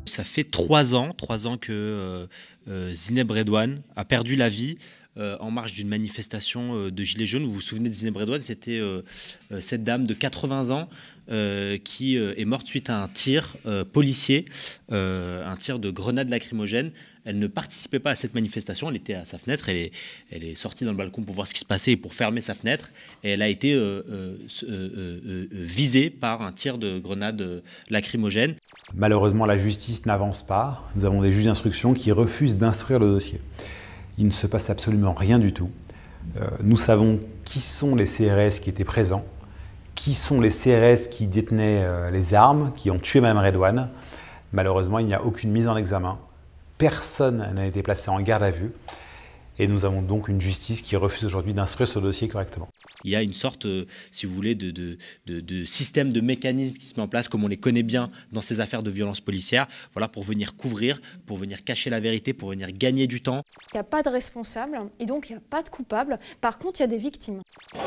Ça fait 3 ans que Zineb Redouane a perdu la vie en marge d'une manifestation de Gilets jaunes. Vous vous souvenez de Zineb Redouane? C'était cette dame de 80 ans qui est morte suite à un tir policier, un tir de grenade lacrymogène. Elle ne participait pas à cette manifestation, elle était à sa fenêtre, elle est sortie dans le balcon pour voir ce qui se passait et pour fermer sa fenêtre. Et elle a été visée par un tir de grenade lacrymogène. Malheureusement, la justice n'avance pas. Nous avons des juges d'instruction qui refusent d'instruire le dossier. Il ne se passe absolument rien du tout. Nous savons qui sont les CRS qui étaient présents, qui sont les CRS qui détenaient les armes, qui ont tué Mme Redouane. Malheureusement, il n'y a aucune mise en examen. Personne n'a été placé en garde à vue. Et nous avons donc une justice qui refuse aujourd'hui d'instruire ce dossier correctement. Il y a une sorte, si vous voulez, de système, de mécanisme qui se met en place, comme on les connaît bien dans ces affaires de violence policière, voilà, pour venir couvrir, pour venir cacher la vérité, pour venir gagner du temps. Il n'y a pas de responsable et donc il n'y a pas de coupable. Par contre, il y a des victimes.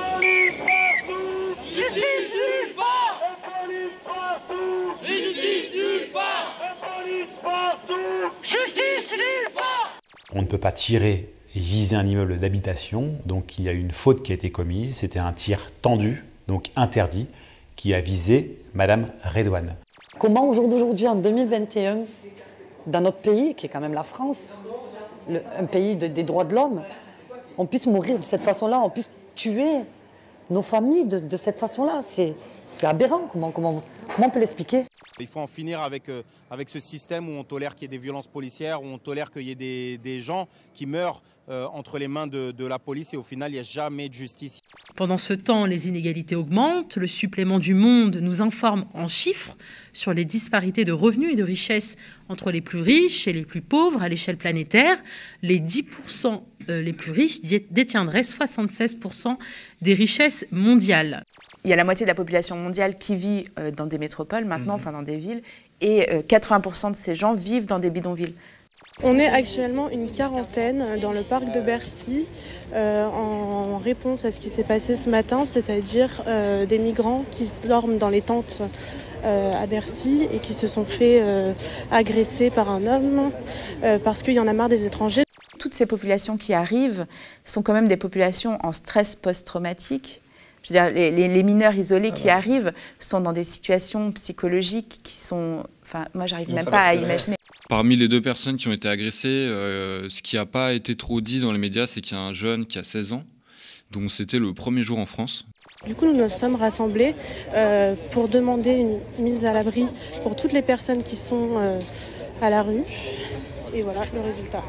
Justice nulle part! Police partout! Justice nulle part! Police partout! Justice nulle part! On ne peut pas tirer et viser un immeuble d'habitation, donc il y a eu une faute qui a été commise. C'était un tir tendu, donc interdit, qui a visé Madame Redouane. Comment au jour d'aujourd'hui, en 2021, dans notre pays, qui est quand même la France, un pays des droits de l'homme, on puisse mourir de cette façon-là, on puisse tuer nos familles de cette façon-là? C'est aberrant. Comment on peut l'expliquer? Il faut en finir avec ce système où on tolère qu'il y ait des violences policières, où on tolère qu'il y ait des gens qui meurent entre les mains de la police et au final, il n'y a jamais de justice. Pendant ce temps, les inégalités augmentent. Le supplément du Monde nous informe en chiffres sur les disparités de revenus et de richesses entre les plus riches et les plus pauvres à l'échelle planétaire. Les 10% les plus riches détiendraient 76% des richesses mondiales. Il y a la moitié de la population mondiale qui vit dans des métropoles maintenant, enfin dans des villes, et 80% de ces gens vivent dans des bidonvilles. On est actuellement une quarantaine dans le parc de Bercy en réponse à ce qui s'est passé ce matin, c'est-à-dire des migrants qui dorment dans les tentes à Bercy et qui se sont fait agresser par un homme parce qu'il y en a marre des étrangers. Toutes ces populations qui arrivent sont quand même des populations en stress post-traumatique. Je veux dire, les mineurs isolés qui arrivent sont dans des situations psychologiques qui sont... Enfin, moi, j'arrive même pas à imaginer. Parmi les 2 personnes qui ont été agressées, ce qui n'a pas été trop dit dans les médias, c'est qu'il y a un jeune qui a 16 ans, dont c'était le premier jour en France. Du coup, nous nous sommes rassemblés pour demander une mise à l'abri pour toutes les personnes qui sont à la rue. Et voilà le résultat.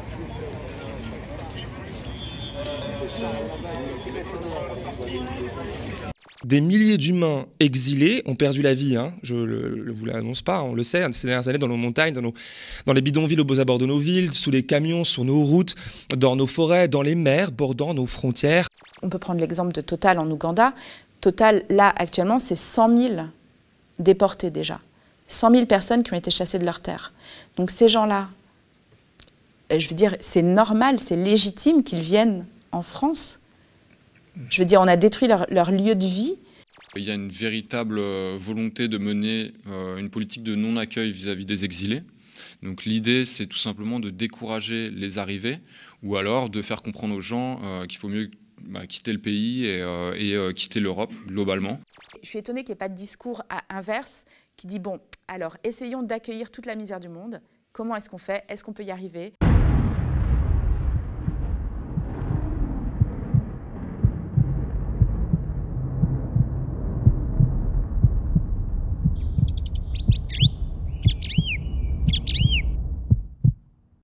Des milliers d'humains exilés ont perdu la vie, je ne vous l'annonce pas, on le sait, ces dernières années dans nos montagnes, dans les bidonvilles aux beaux abords de nos villes, sous les camions, sur nos routes, dans nos forêts, dans les mers, bordant nos frontières. On peut prendre l'exemple de Total en Ouganda. Total, là, actuellement, c'est 100 000 déportés déjà. 100 000 personnes qui ont été chassées de leurs terres. Donc ces gens-là, je veux dire, c'est normal, c'est légitime qu'ils viennent en France. Je veux dire, on a détruit leur lieu de vie. Il y a une véritable volonté de mener une politique de non-accueil vis-à-vis des exilés. Donc l'idée, c'est tout simplement de décourager les arrivées ou alors de faire comprendre aux gens qu'il faut mieux quitter le pays et quitter l'Europe globalement. Je suis étonnée qu'il n'y ait pas de discours inverse qui dit « Bon, alors essayons d'accueillir toute la misère du monde. Comment est-ce qu'on fait? Est-ce qu'on peut y arriver ?»